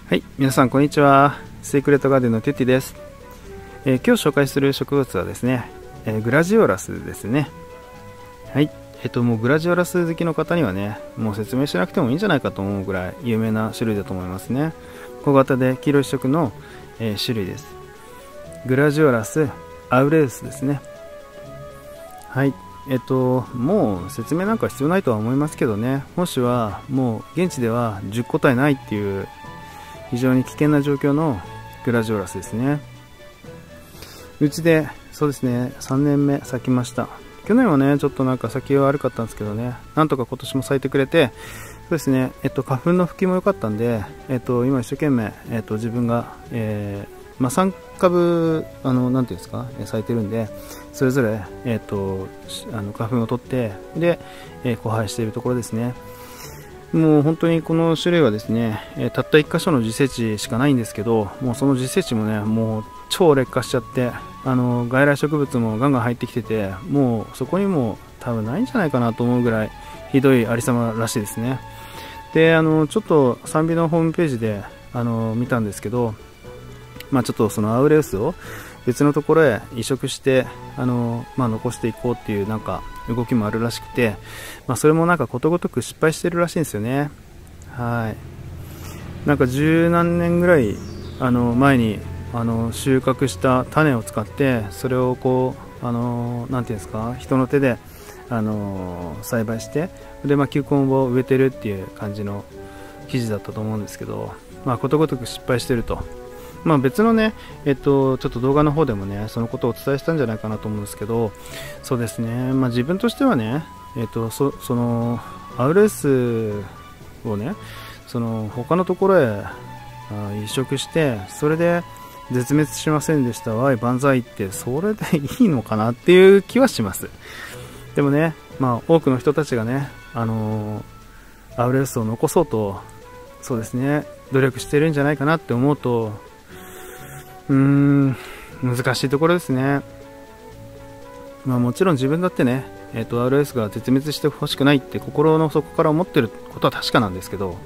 はい、皆さんこんにちは。セークレットガーデンのテッティです。今日紹介する植物はですね、グラジオラスですね。はい、もうグラジオラス好きの方にはね、もう説明しなくてもいいんじゃないかと思うぐらい有名な種類だと思いますね。小型で黄色一色の、種類です。グラジオラスアウレウスですね。はい、もう説明なんか必要ないとは思いますけどね、本種はもう現地では10個体ないっていう非常に危険な状況のグラジオラスですね。うちでそうですね、3年目咲きました。去年はねちょっとなんか咲きが悪かったんですけどね、なんとか今年も咲いてくれて、そうですね、花粉の吹きも良かったんで、今一生懸命、自分が、3株なんていうんですか、咲いてるんで、それぞれ、花粉を取ってで、交配しているところですね。もう本当にこの種類はですね、たった1箇所の自生地しかないんですけど、もうその自生地もねもう超劣化しちゃって、外来植物もガンガン入ってきてて、もうそこにも多分ないんじゃないかなと思うぐらいひどいありさまらしいですね。でちょっと賛美のホームページで見たんですけど、ちょっとそのアウレウスを別のところへ移植して残していこうっていうなんか動きもあるらしくて、それもなんかことごとく失敗してるらしいんですよね。はい、なんか十何年ぐらい前に収穫した種を使って、それをこうなんていうんですか、人の手で栽培して、で球根を植えてるっていう感じの記事だったと思うんですけど、ことごとく失敗してると。別のね、ちょっと動画の方でもねそのことをお伝えしたんじゃないかなと思うんですけど、そうですね、自分としてはね、そのアウレウスをねその他のところへ移植して、それで絶滅しませんでしたわい万歳って、それでいいのかなっていう気はします。でもね、多くの人たちがね、アウレウスを残そうと、そうですね、努力してるんじゃないかなって思うと、難しいところですね。もちろん自分だってね、RS が絶滅してほしくないって心の底から思ってることは確かなんですけど、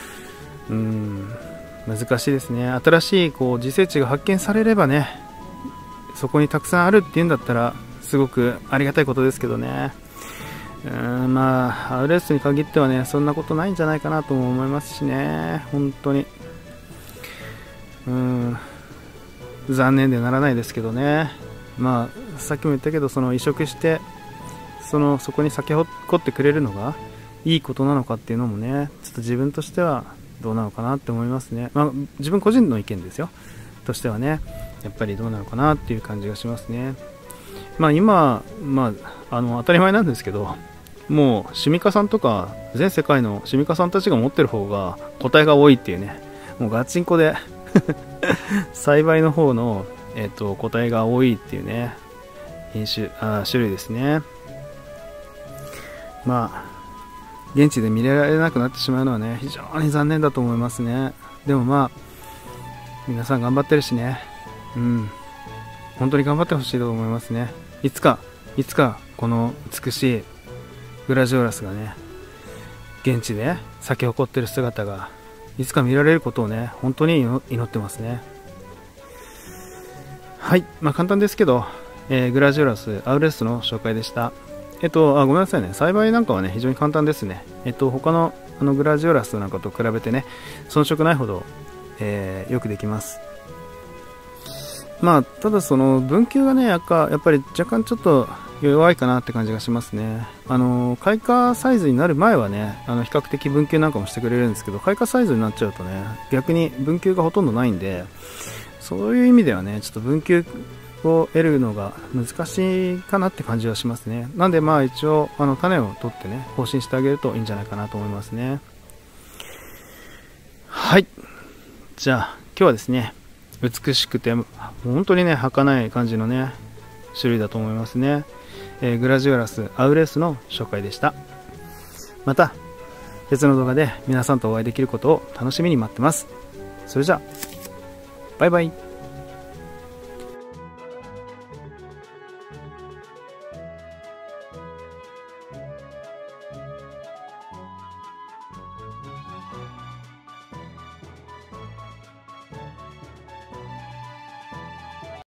難しいですね。新しい自生地が発見されればね、そこにたくさんあるっていうんだったらすごくありがたいことですけどね。RS に限ってはねそんなことないんじゃないかなとも思いますしね、本当に残念でならないですけどね。さっきも言ったけど、その移植してそこに咲き誇ってくれるのがいいことなのかっていうのもね、ちょっと自分としてはどうなのかなって思いますね。自分個人の意見ですよとしてはね、やっぱりどうなのかなっていう感じがしますね。今、当たり前なんですけど、もう趣味家さんとか全世界の趣味家さんたちが持ってる方が個体が多いっていうね、もうガチンコで栽培の方の、個体が多いっていうね種類ですね。現地で見られなくなってしまうのはね非常に残念だと思いますね。でも皆さん頑張ってるしね、本当に頑張ってほしいと思いますね。いつかこの美しいグラジオラスがね現地で咲き誇ってる姿がいつか見られることをね本当に祈ってますね。はい、簡単ですけど、グラジオラスアウレスの紹介でした。ごめんなさいね、栽培なんかはね非常に簡単ですね。他のグラジオラスなんかと比べてね遜色ないほど、よくできます。ただその分球がねやっぱり若干ちょっと弱いかなって感じがしますね。開花サイズになる前はね比較的分球なんかもしてくれるんですけど、開花サイズになっちゃうとね逆に分球がほとんどないんで、そういう意味ではねちょっと分球を得るのが難しいかなって感じはしますね。なんで一応種を取ってね更新してあげるといいんじゃないかなと思いますね。はい、じゃあ今日はですね美しくて本当にね儚い感じのね種類だと思いますね。グラジオラスアウレスの紹介でした。また別の動画で皆さんとお会いできることを楽しみに待ってます。それじゃあバイバイ。